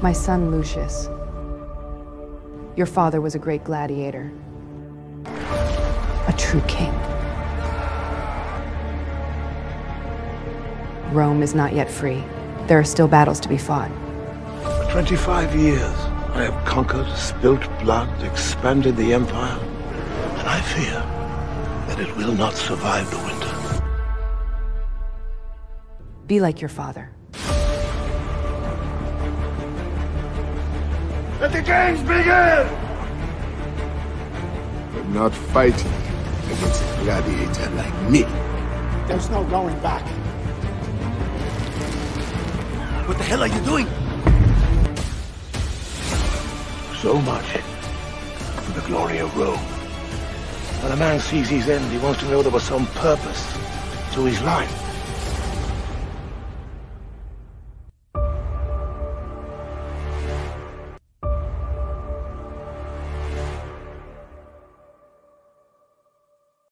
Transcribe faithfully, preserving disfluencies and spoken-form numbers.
My son, Lucius. Your father was a great gladiator. A true king. Rome is not yet free. There are still battles to be fought. For twenty-five years, I have conquered, spilt blood, expanded the empire, and I fear that it will not survive the winter. Be like your father. Let the games begin! But not fighting against a gladiator like me. There's no going back. What the hell are you doing? So much for the glory of Rome. When a man sees his end, he wants to know there was some purpose to his life.